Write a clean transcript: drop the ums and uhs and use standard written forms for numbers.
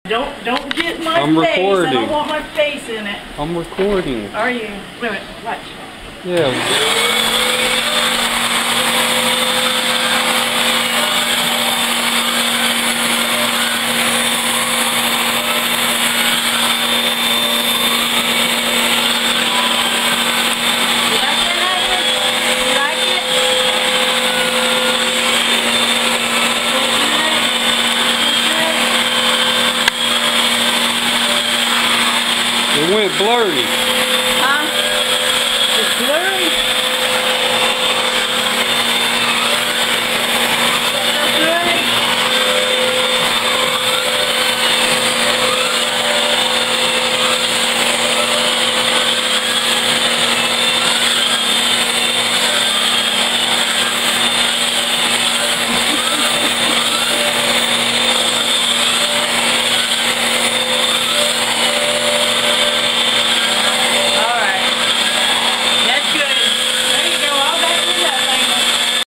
Don't get my I'm face. recording. I don't want my face in it. I'm recording. Are you? Wait a minute. Watch. Yeah. It went blurry.